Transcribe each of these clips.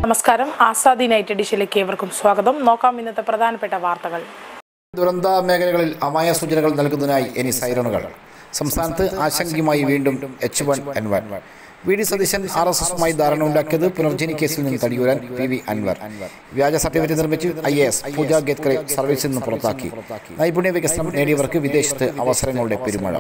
നമസ്കാരം. ആസാദി നൈറ്റ് എഡിഷനിലേക്ക് ഏവർക്കും സ്വാഗതം. നോക്കാം ഇന്നത്തെ പ്രധാനപ്പെട്ട വാർത്തകൾ. ദുരന്ത മേഖലകളിൽ അമായ സൂചനകൾ നൽകുന്നതിനായി ഇനി സൈറണുകൾ. സംസ്ഥാനത്ത് ആശങ്കയുമായി വീണ്ടും H1N1. വി ഡി സതീശൻ RSSുമായി ധാരണ ഉണ്ടാക്കിയത് പുനർജനി കേസിൽ നിന്ന് തടിയൂരാൻ PV അൻവർ. വ്യാജ സർട്ടിഫിക്കറ്റ് നിർമ്മിച്ച് IAS പൂജ ഗേത്കറെ സർവീസിൽ നിന്ന് പുറത്താക്കി. നൈപുണ്യ വികസനം നേടിയവർക്ക് വിദേശത്ത് അവസരങ്ങളുടെ പെരുമഴ.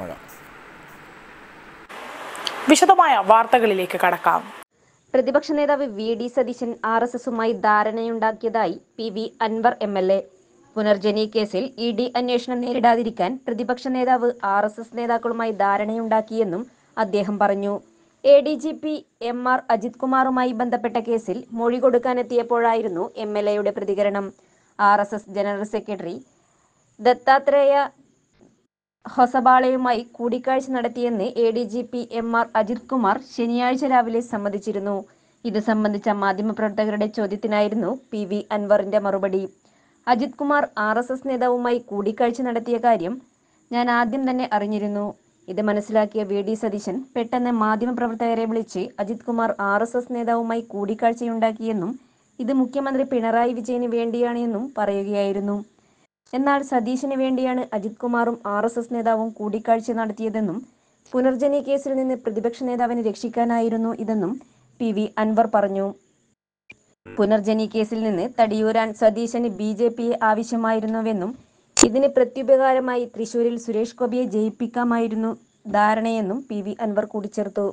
വിശദമായ വാർത്തകളിലേക്ക് കടക്കാം. പ്രതിപക്ഷ നേതാവ് VD Satheesan RSSുമായി ധാരണയുണ്ടാക്കിയതായി PV Anwar MLA. Punarjani കേസിൽ ED അന്വേഷണം നേരിടാതിരിക്കാൻ പ്രതിപക്ഷ നേതാവ് RSS നേതാക്കളുമായി ധാരണയുണ്ടാക്കിയെന്നും അദ്ദേഹം പറഞ്ഞു. ADGP MR അജിത് കുമാറുമായി ബന്ധപ്പെട്ട കേസിൽ മൊഴി കൊടുക്കാനെത്തിയപ്പോഴായിരുന്നു MLAയുടെ പ്രതികരണം. RSS ജനറൽ സെക്രട്ടറി ദത്താത്രേയ ഹൊസബാളയുമായി കൂടിക്കാഴ്ച നടത്തിയെന്ന് ADGP MR അജിത് കുമാർ ശനിയാഴ്ച രാവിലെ സമ്മതിച്ചിരുന്നു. ഇത് സംബന്ധിച്ച മാധ്യമപ്രവർത്തകരുടെ ചോദ്യത്തിനായിരുന്നു PV അൻവറിന്റെ മറുപടി. അജിത് കുമാർ RSS നേതാവുമായി കൂടിക്കാഴ്ച നടത്തിയ കാര്യം ഞാൻ ആദ്യം തന്നെ അറിഞ്ഞിരുന്നു. ഇത് മനസ്സിലാക്കിയ VD സതീശൻ പെട്ടെന്ന് മാധ്യമപ്രവർത്തകരെ വിളിച്ച് അജിത് കുമാർ RSS നേതാവുമായി കൂടിക്കാഴ്ചയുണ്ടാക്കിയെന്നും ഇത് മുഖ്യമന്ത്രി പിണറായി വിജയന് വേണ്ടിയാണ് എന്നും പറയുകയായിരുന്നു. എന്നാൽ സതീശന് വേണ്ടിയാണ് അജിത് കുമാറും RSS നേതാവും കൂടിക്കാഴ്ച നടത്തിയതെന്നും പുനർജനി കേസിൽ നിന്ന് പ്രതിപക്ഷ നേതാവിനെ രക്ഷിക്കാനായിരുന്നു ഇതെന്നും PV അൻവർ പറഞ്ഞു. പുനർജനി കേസിൽ നിന്ന് തടിയൂരാൻ സതീശന് BJPയെ ആവശ്യമായിരുന്നുവെന്നും ഇതിന് പ്രത്യുപകാരമായി തൃശൂരിൽ സുരേഷ് ഗോപിയെ ജയിപ്പിക്കാമായിരുന്നു ധാരണയെന്നും PV അൻവർ കൂട്ടിച്ചേർത്തു.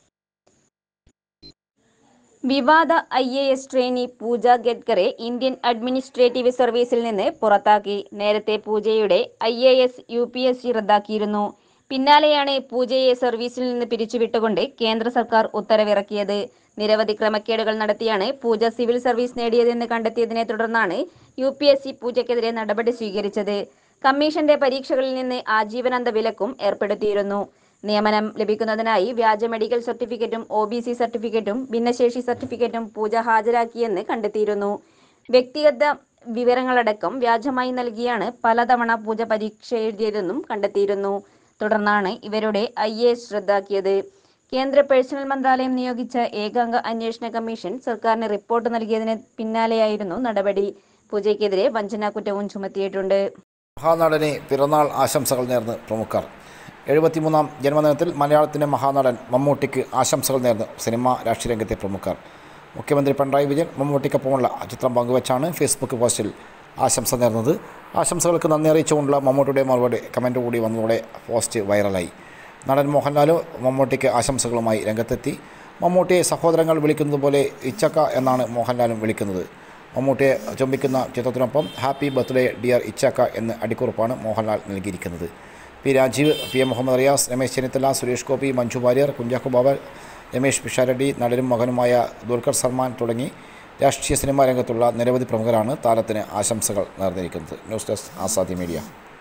വിവാദ IAS ട്രെയിനി പൂജ ഗേത്കറെ ഇന്ത്യൻ അഡ്മിനിസ്ട്രേറ്റീവ് സർവീസിൽ നിന്ന് പുറത്താക്കി. നേരത്തെ പൂജയുടെ IAS UPSC റദ്ദാക്കിയിരുന്നു. പിന്നാലെയാണ് പൂജയെ സർവീസിൽ നിന്ന് പിരിച്ചുവിട്ടുകൊണ്ട് കേന്ദ്ര സർക്കാർ ഉത്തരവിറക്കിയത്. നിരവധി ക്രമക്കേടുകൾ നടത്തിയാണ് പൂജ സിവിൽ സർവീസ് നേടിയതെന്ന് കണ്ടെത്തിയതിനെ തുടർന്നാണ് UPSC പൂജയ്ക്കെതിരെ നടപടി സ്വീകരിച്ചത്. കമ്മീഷന്റെ പരീക്ഷകളിൽ നിന്ന് ആജീവനാന്ത വിലക്കും ഏർപ്പെടുത്തിയിരുന്നു. നിയമനം ലഭിക്കുന്നതിനായി വ്യാജ മെഡിക്കൽ സർട്ടിഫിക്കറ്റും OBC സർട്ടിഫിക്കറ്റും ഭിന്നശേഷി സർട്ടിഫിക്കറ്റും പൂജ ഹാജരാക്കിയെന്ന് കണ്ടെത്തിയിരുന്നു. വ്യക്തിഗത വിവരങ്ങളടക്കം വ്യാജമായി നൽകിയാണ് പലതവണ പൂജ പരീക്ഷ എഴുതിയതെന്നും കണ്ടെത്തിയിരുന്നു. തുടർന്നാണ് ഇവരുടെ IAS റദ്ദാക്കിയത്. കേന്ദ്ര പേഴ്സണൽ മന്ത്രാലയം നിയോഗിച്ച ഏകാംഗ അന്വേഷണ കമ്മീഷൻ സർക്കാരിന് റിപ്പോർട്ട് നൽകിയതിന് പിന്നാലെയായിരുന്നു നടപടി. പൂജയ്ക്കെതിരെ വഞ്ചനാക്കുറ്റവും ചുമത്തിയിട്ടുണ്ട്. മഹാനടന് പിറന്നാൾ ആശംസകൾ നേർന്ന് പ്രമുഖർ. 73ാം ജന്മദിനത്തിൽ മലയാളത്തിൻ്റെ മഹാനടൻ മമ്മൂട്ടിക്ക് ആശംസകൾ നേർന്ന് സിനിമാ രാഷ്ട്രീയ രംഗത്തെ പ്രമുഖർ. മുഖ്യമന്ത്രി പിണറായി വിജയൻ മമ്മൂട്ടിക്കൊപ്പമുള്ള ചിത്രം പങ്കുവച്ചാണ് ഫേസ്ബുക്ക് പോസ്റ്റിൽ ആശംസ നേർന്നത്. ആശംസകൾക്ക് നന്ദി അറിയിച്ചുകൊണ്ടുള്ള മമ്മൂട്ടിയുടെ മറുപടി കമൻറ്റ് കൂടി വന്നതോടെ പോസ്റ്റ് വൈറലായി. നടൻ മോഹൻലാൽ മമ്മൂട്ടിക്ക് ആശംസകളുമായി രംഗത്തെത്തി. മമ്മൂട്ടിയെ സഹോദരങ്ങൾ വിളിക്കുന്നത് പോലെ ഇച്ചക്ക എന്നാണ് മോഹൻലാലും വിളിക്കുന്നത്. മമ്മൂട്ടിയെ ചുംബിക്കുന്ന ചിത്രത്തിനൊപ്പം ഹാപ്പി ബർത്ത്ഡേ ഡിയർ ഇച്ചക്ക എന്ന് അടിക്കുറിപ്പാണ് മോഹൻലാൽ നൽകിയിരിക്കുന്നത്. P. രാജീവ്, PM മുഹമ്മദ് റിയാസ്, രമേശ് ചെന്നിത്തല, സുരേഷ് ഗോപി, മഞ്ജു വാര്യർ, കുഞ്ചാക്കോ ബോബൻ, രമേശ് പിഷാരടി, നടനും മകനുമായ ദുൽഖർ സൽമാൻ തുടങ്ങി രാഷ്ട്രീയ സിനിമാ രംഗത്തുള്ള നിരവധി പ്രമുഖരാണ് താരത്തിന് ആശംസകൾ നേർന്നിരിക്കുന്നത്. News desk Azadi media.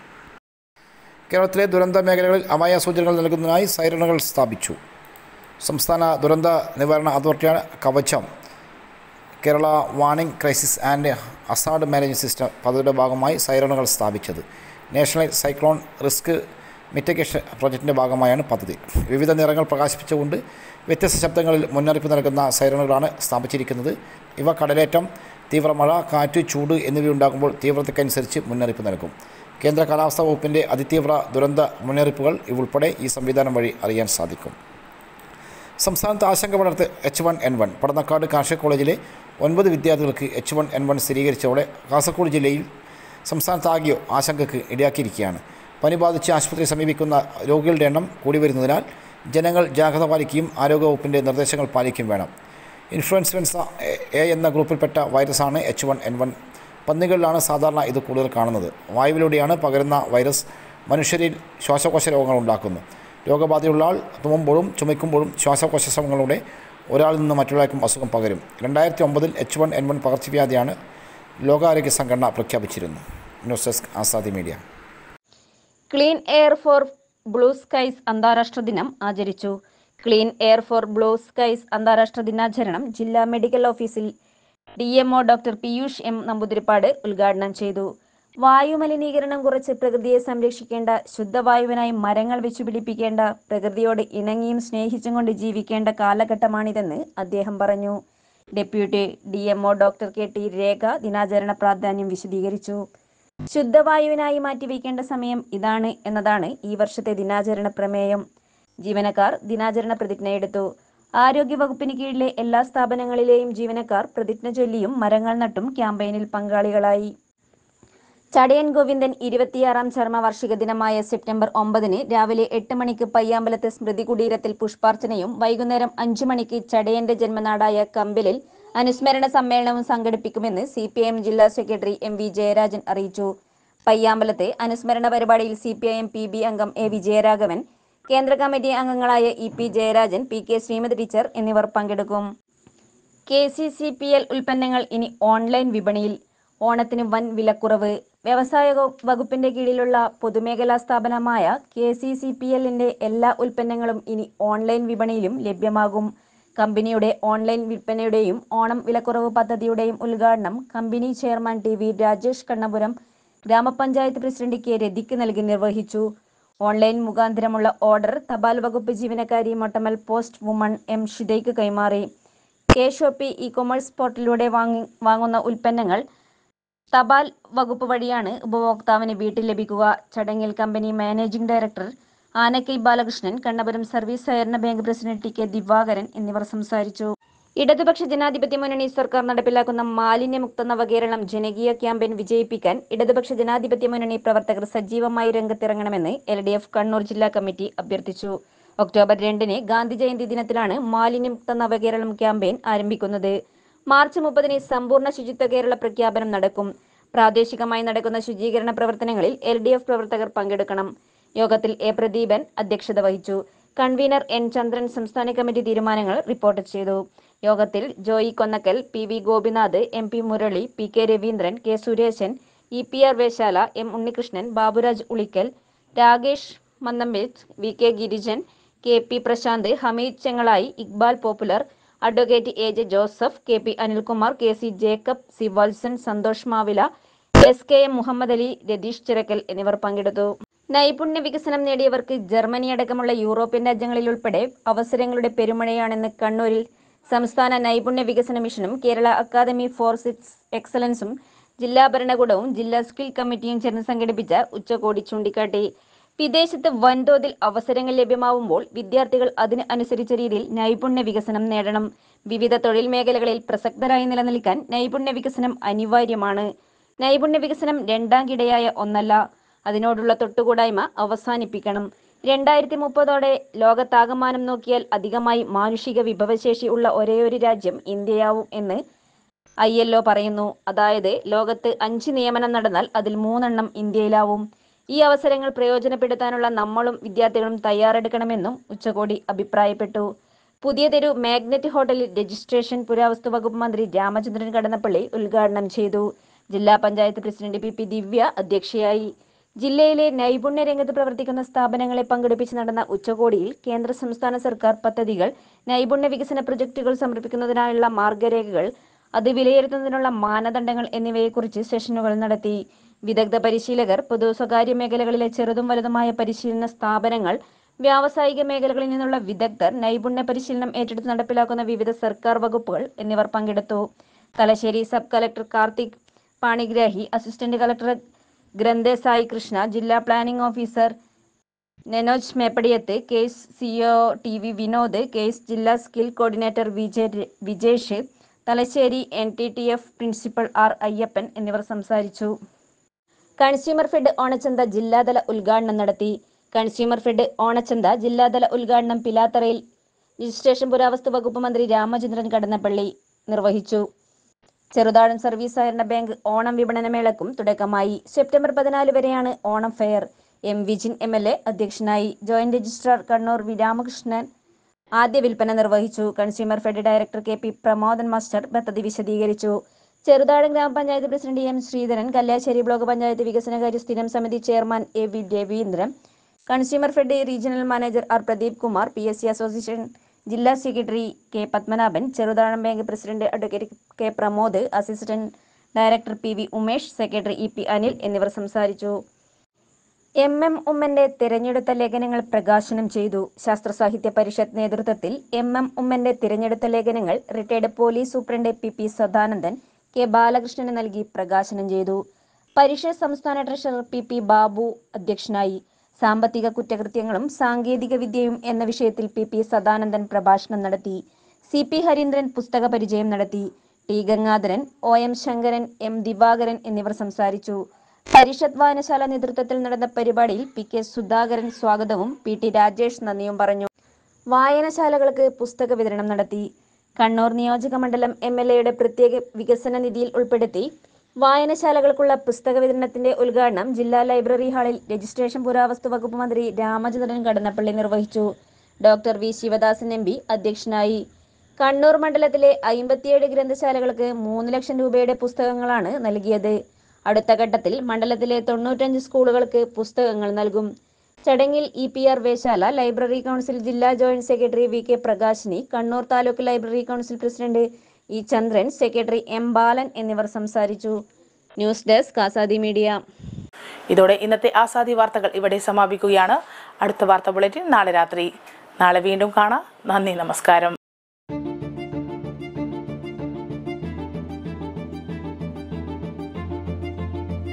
കേരളത്തിലെ ദുരന്ത മേഖലകളിൽ അമായ സൂചനകൾ നൽകുന്നതിനായി സൈറണുകൾ സ്ഥാപിച്ചു. സംസ്ഥാന ദുരന്ത നിവാരണ അതോറിറ്റിയാണ് Kavacham Kerala warning crisis and hazard management system പദ്ധതിയുടെ ഭാഗമായി സൈറണുകൾ സ്ഥാപിച്ചത്. നാഷണൽ സൈക്ലോൺ റിസ്ക് മിറ്റിഗേഷൻ പ്രോജക്റ്റിൻ്റെ ഭാഗമായാണ് പദ്ധതി. വിവിധ നിറങ്ങൾ പ്രകാശിപ്പിച്ചുകൊണ്ട് വ്യത്യസ്ത ശബ്ദങ്ങളിൽ മുന്നറിയിപ്പ് നൽകുന്ന സൈറണുകളാണ് സ്ഥാപിച്ചിരിക്കുന്നത്. ഇവ കടലേറ്റം, തീവ്രമഴ, കാറ്റ്, ചൂട് എന്നിവയുണ്ടാകുമ്പോൾ തീവ്രതയ്ക്കനുസരിച്ച് മുന്നറിയിപ്പ് നൽകും. കേന്ദ്ര കാലാവസ്ഥാ വകുപ്പിൻ്റെ അതിതീവ്ര ദുരന്ത മുന്നറിയിപ്പുകൾ ഇവുൾപ്പെടെ ഈ സംവിധാനം വഴി അറിയാൻ സാധിക്കും. സംസ്ഥാനത്ത് ആശങ്ക പടർത്ത് H1N1. പടന്നക്കാട് കാർഷിക കോളേജിലെ 9 വിദ്യാർത്ഥികൾക്ക് H1N1 സ്ഥിരീകരിച്ചതോടെ കാസർഗോഡ് ജില്ലയിൽ സംസ്ഥാനത്താകെയോ ആശങ്കയ്ക്ക് ഇടയാക്കിയിരിക്കുകയാണ്. പനി ബാധിച്ച് ആശുപത്രിയെ സമീപിക്കുന്ന രോഗികളുടെ എണ്ണം കൂടി വരുന്നതിനാൽ ജനങ്ങൾ ജാഗ്രത പാലിക്കുകയും ആരോഗ്യവകുപ്പിൻ്റെ നിർദ്ദേശങ്ങൾ പാലിക്കുകയും വേണം. ഇൻഫ്ലുവൻസ A എന്ന ഗ്രൂപ്പിൽപ്പെട്ട വൈറസാണ് H1N1. പന്നികളിലാണ് സാധാരണ ഇത് കൂടുതൽ കാണുന്നത്. വായുവിലൂടെയാണ് പകരുന്ന വൈറസ് മനുഷ്യരിൽ ശ്വാസകോശ രോഗങ്ങൾ ഉണ്ടാക്കുന്നു. രോഗബാധയുള്ള ആൾ തുമ്മുമ്പോഴും ചുമയ്ക്കുമ്പോഴും ശ്വാസകോശ ശ്രമങ്ങളുടെ ഒരാളിൽ നിന്ന് മറ്റൊരാൾക്കും അസുഖം പകരും. 2009 H1N1 പകർച്ചവ്യാധിയാണ് ലോകാരോഗ്യ സംഘടന പ്രഖ്യാപിച്ചിരുന്നു. News desk Azadi media. Clean air for blue skies അന്താരാഷ്ട്ര ദിനം ആചരിച്ചു. Clean air for blue skies അന്താരാഷ്ട്ര ദിനാചരണം ജില്ലാ മെഡിക്കൽ ഓഫീസിൽ DMO doctor Peeyush M Namboothiripad ഉദ്ഘാടനം ചെയ്തു. വായുമലിനീകരണം കുറച്ച് പ്രകൃതിയെ സംരക്ഷിക്കേണ്ട, ശുദ്ധവായുവിനായി മരങ്ങൾ വെച്ചുപിടിപ്പിക്കേണ്ട, പ്രകൃതിയോട് ഇണങ്ങിയും സ്നേഹിച്ചും കൊണ്ട് ജീവിക്കേണ്ട കാലഘട്ടമാണിതെന്ന് അദ്ദേഹം പറഞ്ഞു. Deputy DMO doctor KT Rekha ദിനാചരണ പ്രാധാന്യം വിശദീകരിച്ചു. ശുദ്ധവായുവിനായി മാറ്റിവെക്കേണ്ട സമയം ഇതാണ് എന്നതാണ് ഈ വർഷത്തെ ദിനാചരണ പ്രമേയം. ജീവനക്കാർ ദിനാചരണ പ്രതിജ്ഞയെടുത്തു. ആരോഗ്യവകുപ്പിന് കീഴിലെ എല്ലാ സ്ഥാപനങ്ങളിലെയും ജീവനക്കാർ പ്രതിജ്ഞ ചൊല്ലിയും മരങ്ങൾ നട്ടും ക്യാമ്പയിനിൽ പങ്കാളികളായി. ചടയൻ ഗോവിന്ദൻ 26ാം ചരമവാർഷിക ദിനമായ സെപ്റ്റംബർ 9 രാവിലെ 8 മണിക്ക് പയ്യാമ്പലത്തെ സ്മൃതി കുടീരത്തിൽ പുഷ്പാർച്ചനയും വൈകുന്നേരം 5 മണിക്ക് ചടയന്റെ ജന്മനാടായ കമ്പിലിൽ അനുസ്മരണ സമ്മേളനവും സംഘടിപ്പിക്കുമെന്ന് CPIM ജില്ലാ സെക്രട്ടറി MV ജയരാജൻ അറിയിച്ചു. പയ്യാമ്പലത്തെ അനുസ്മരണ പരിപാടിയിൽ CPIM PB അംഗം A വിജയരാഘവൻ, കേന്ദ്ര കമ്മിറ്റി അംഗങ്ങളായ EP Jayarajan, PK Sreemathi teacher എന്നിവർ പങ്കെടുക്കും. KCCPL ഉൽപ്പന്നങ്ങൾ ഇനി ഓൺലൈൻ വിപണിയിൽ. ഓണത്തിന് വൻ വിലക്കുറവ്. വ്യവസായ വകുപ്പിന്റെ കീഴിലുള്ള പൊതുമേഖലാ സ്ഥാപനമായ KCCPLന്റെ എല്ലാ ഉൽപ്പന്നങ്ങളും ഇനി ഓൺലൈൻ വിപണിയിലും ലഭ്യമാകും. കമ്പനിയുടെ ഓൺലൈൻ വിൽപ്പനയുടെയും ഓണം വിലക്കുറവ് പദ്ധതിയുടെയും ഉദ്ഘാടനം company chairman TV Rajesh Kannapuram ഗ്രാമപഞ്ചായത്ത് പ്രസിഡന്റ് K രതിക്ക് നൽകി നിർവഹിച്ചു. ഓൺലൈൻ മുഖാന്തരമുള്ള ഓർഡർ തപാൽ വകുപ്പ് ജീവനക്കാരി മൊട്ടമൽ പോസ്റ്റ് വുമൺ M ഷിതയ്ക്ക് കൈമാറി. K-ഷോപ്പി ഇ-കൊമേഴ്സ് പോർട്ടലിലൂടെ വാങ്ങുന്ന ഉൽപ്പന്നങ്ങൾ തപാൽ വകുപ്പ് വഴിയാണ് ഉപഭോക്താവിന് വീട്ടിൽ ലഭിക്കുക. ചടങ്ങിൽ company managing director Anakkai Balakrishnan, Kannapuram service സഹകരണ ബാങ്ക് പ്രസിഡന്റ് TK ദിവാകരൻ എന്നിവർ സംസാരിച്ചു. ഇടതുപക്ഷ ജനാധിപത്യ മുന്നണി സർക്കാർ നടപ്പിലാക്കുന്ന മാലിന്യമുക്ത നവകേരളം ജനകീയ ക്യാമ്പയിൻ വിജയിപ്പിക്കാൻ ഇടതുപക്ഷ ജനാധിപത്യ മുന്നണി പ്രവർത്തകർ സജീവമായി രംഗത്തിറങ്ങണമെന്ന് LDF കണ്ണൂർ ജില്ലാ കമ്മിറ്റി അഭ്യർത്ഥിച്ചു. ഒക്ടോബർ 2 ഗാന്ധി ജയന്തി ദിനത്തിലാണ് മാലിന്യമുക്ത നവകേരളം ക്യാമ്പയിൻ ആരംഭിക്കുന്നത്. മാർച്ച് 30 സമ്പൂർണ്ണ ശുചിത്വ കേരള പ്രഖ്യാപനം നടക്കും. പ്രാദേശികമായി നടക്കുന്ന ശുചീകരണ പ്രവർത്തനങ്ങളിൽ LDF പ്രവർത്തകർ പങ്കെടുക്കണം. യോഗത്തിൽ A പ്രദീപൻ അധ്യക്ഷത വഹിച്ചു. കൺവീനർ N ചന്ദ്രൻ സംസ്ഥാന കമ്മിറ്റി തീരുമാനങ്ങൾ റിപ്പോർട്ട് ചെയ്തു. യോഗത്തിൽ Joy Konnakkal, PV Gopinath, MP Murali, PK Raveendran, K Suresan, EPR Veshala, M Unnikrishnan, Baburaj Ulikkal, Rakesh Mannampet, VK Girijan, KP Prasanth, Hameed Chengalayi, Iqbal popular, advocate AJ Joseph, KP Anilkumar, KC Jacob, C Valsan, Santhosh Mavila, SKM Muhammad Ali, Ratheesh Chirakkal എന്നിവർ പങ്കെടുത്തു. നൈപുണ്യ വികസനം നേടിയവർക്ക് ജർമ്മനി അടക്കമുള്ള യൂറോപ്യൻ രാജ്യങ്ങളിൽ ഉൾപ്പെടെ അവസരങ്ങളുടെ പെരുമഴയാണെന്ന് കണ്ണൂരിൽ സംസ്ഥാന നൈപുണ്യ വികസന മിഷനും കേരള അക്കാദമി ഫോർ എക്സലൻസും ജില്ലാ ഭരണകൂടവും ജില്ലാ സ്കിൽ കമ്മിറ്റിയും ചേർന്ന് സംഘടിപ്പിച്ച ഉച്ചകോടി ചൂണ്ടിക്കാട്ടി. വിദേശത്ത് വൻതോതിൽ അവസരങ്ങൾ ലഭ്യമാവുമ്പോൾ വിദ്യാർത്ഥികൾ അതിന് അനുസരിച്ച രീതിയിൽ നൈപുണ്യ വികസനം നേടണം. വിവിധ തൊഴിൽ മേഖലകളിൽ പ്രസക്തരായി നിലനിൽക്കാൻ നൈപുണ്യ വികസനം അനിവാര്യമാണ്. നൈപുണ്യ വികസനം രണ്ടാം കിടയായ ഒന്നല്ല. അതിനോടുള്ള തൊട്ടുകൂടായ്മ അവസാനിപ്പിക്കണം. 2030 ലോകത്താകമാനം നോക്കിയാൽ അധികമായി മാനുഷിക വിഭവശേഷി ഉള്ള ഒരേയൊരു രാജ്യം ഇന്ത്യയാവും എന്ന് ILO പറയുന്നു. അതായത് ലോകത്ത് 5 നിയമനം നടന്നാൽ അതിൽ 3 ഇന്ത്യയിലാവും. ഈ അവസരങ്ങൾ പ്രയോജനപ്പെടുത്താനുള്ള നമ്മളും വിദ്യാർത്ഥികളും തയ്യാറെടുക്കണമെന്നും ഉച്ചകോടി അഭിപ്രായപ്പെട്ടു. പുതിയ തെരു മാഗ്നറ്റ് ഹോട്ടലിൽ രജിസ്ട്രേഷൻ പുരാവസ്തു വകുപ്പ് മന്ത്രി രാമചന്ദ്രൻ കടന്നപ്പള്ളി ഉദ്ഘാടനം ചെയ്തു. ജില്ലാ പഞ്ചായത്ത് പ്രസിഡന്റ് PP ദിവ്യ അധ്യക്ഷയായി. ജില്ലയിലെ നൈപുണ്യ രംഗത്ത് പ്രവർത്തിക്കുന്ന സ്ഥാപനങ്ങളെ പങ്കെടുപ്പിച്ച് നടന്ന ഉച്ചകോടിയിൽ കേന്ദ്ര സംസ്ഥാന സർക്കാർ പദ്ധതികൾ, നൈപുണ്യ വികസന പ്രൊജക്ടുകൾ സമർപ്പിക്കുന്നതിനായുള്ള മാർഗരേഖകൾ, അത് വിലയിരുത്തുന്നതിനുള്ള മാനദണ്ഡങ്ങൾ എന്നിവയെക്കുറിച്ച് സെഷനുകൾ നടത്തി. വിദഗ്ധ പരിശീലകർ, പൊതു സ്വകാര്യ മേഖലകളിലെ ചെറുതും വലുതുമായ പരിശീലന സ്ഥാപനങ്ങൾ, വ്യാവസായിക മേഖലകളിൽ നിന്നുള്ള വിദഗ്ധർ, നൈപുണ്യ പരിശീലനം ഏറ്റെടുത്ത് നടപ്പിലാക്കുന്ന വിവിധ സർക്കാർ വകുപ്പുകൾ എന്നിവർ പങ്കെടുത്തു. Thalassery sub collector Karthik Panigrahi, assistant collector Granthe Sai Krishna, ജില്ലാ planning officer Nenoj Meppadiyath, KASE CEO TV Vinod, KASE ജില്ലാ skill coordinator Vijesh, Thalassery NTTF principal R Ayyappan എന്നിവർ സംസാരിച്ചു. കൺസ്യൂമർ ഫെഡ് ഓണച്ചന്ത ജില്ലാതല ഉദ്ഘാടനം നടത്തി. കൺസ്യൂമർ ഫെഡ് ഓണച്ചന്ത ജില്ലാതല ഉദ്ഘാടനം പിലാത്തറയിൽ രജിസ്ട്രേഷൻ പുരാവസ്തു വകുപ്പ് മന്ത്രി രാമചന്ദ്രൻ കടന്നപ്പള്ളി നിർവഹിച്ചു. ചെറുതാഴം സർവീസ് സഹകരണ ബാങ്ക് ഓണം വിപണന മേളക്കും തുടക്കമായി. സെപ്റ്റംബർ 14 വരെയാണ് Onam fair. M Vijin MLA അധ്യക്ഷനായി. Joint registrar Kannur V Ramakrishnan ആദ്യ വിൽപ്പന നിർവഹിച്ചു. Consumer fed director KP Pramodan master പദ്ധതി വിശദീകരിച്ചു. ചെറുതാഴം ഗ്രാമപഞ്ചായത്ത് president M Sreedharan, Kalliasseri block panchayat വികസനകാര്യ സ്ഥിരം സമിതി chairman AV Raveendran, consumer fed regional manager R Pradeep Kumar, PSC association ജില്ലാ secretary K Padmanabhan, Cheruthazham bank president advocate K Pramod, assistant director PV Umesh, secretary EP Anil എന്നിവർ സംസാരിച്ചു. MM ഉമ്മന്റെ തിരഞ്ഞെടുത്ത ലേഖനങ്ങൾ പ്രകാശനം ചെയ്തു. ശാസ്ത്ര സാഹിത്യ പരിഷത്ത് നേതൃത്വത്തിൽ MM ഉമ്മന്റെ തിരഞ്ഞെടുത്ത ലേഖനങ്ങൾ retired police superintendent PP Sadanandan K ബാലകൃഷ്ണന് നൽകി പ്രകാശനം ചെയ്തു. പരിഷത്ത് സംസ്ഥാന ട്രഷറർ PP ബാബു അധ്യക്ഷനായി. സാമ്പത്തിക കുറ്റകൃത്യങ്ങളും സാങ്കേതിക വിദ്യയും എന്ന വിഷയത്തിൽ PP സദാനന്ദൻ പ്രഭാഷണം നടത്തി. CP ഹരീന്ദ്രൻ പുസ്തക പരിചയം നടത്തി. T Gangadharan, OM Sankaran, M Divakaran എന്നിവർ സംസാരിച്ചു. പരിഷത്ത് വായനശാല നേതൃത്വത്തിൽ നടന്ന പരിപാടിയിൽ PK സുധാകരൻ സ്വാഗതവും PT രാജേഷ് നന്ദിയും പറഞ്ഞു. വായനശാലകൾക്ക് പുസ്തക വിതരണം നടത്തി. കണ്ണൂർ നിയോജക മണ്ഡലം MLAയുടെ പ്രത്യേക വികസന നിധിയിൽ ഉൾപ്പെടുത്തി വായനശാലകൾക്കുള്ള പുസ്തക വിതരണത്തിന്റെ ഉദ്ഘാടനം ജില്ലാ ലൈബ്രറി ഹാളിൽ രജിസ്ട്രേഷൻ പുരാവസ്തു വകുപ്പ് മന്ത്രി രാമചന്ദ്രൻ കടന്നപ്പള്ളി നിർവഹിച്ചു. ഡോക്ടർ V ശിവദാസൻ MP അധ്യക്ഷനായി. കണ്ണൂർ മണ്ഡലത്തിലെ 57 ഗ്രന്ഥശാലകൾക്ക് 3 ലക്ഷം രൂപയുടെ പുസ്തകങ്ങളാണ് നൽകിയത്. അടുത്ത ഘട്ടത്തിൽ മണ്ഡലത്തിലെ 95 സ്കൂളുകൾക്ക് പുസ്തകങ്ങൾ നൽകും. ചടങ്ങിൽ EPR വേശാല ലൈബ്രറി കൗൺസിൽ ജില്ലാ joint secretary VK Prakashini, Kannur taluk library council president E Chandran, secretary M Balan എന്നിവർ സംസാരിച്ചു. News desk Azadi media. ഇതോടെ ഇന്നത്തെ ആസാദി വാർത്തകൾ ഇവിടെ സമാപിക്കുകയാണ്. അടുത്ത വാർത്താ ബുള്ളറ്റിൻ നാളെ രാത്രി. നാളെ വീണ്ടും കാണാം. നന്ദി, നമസ്കാരം.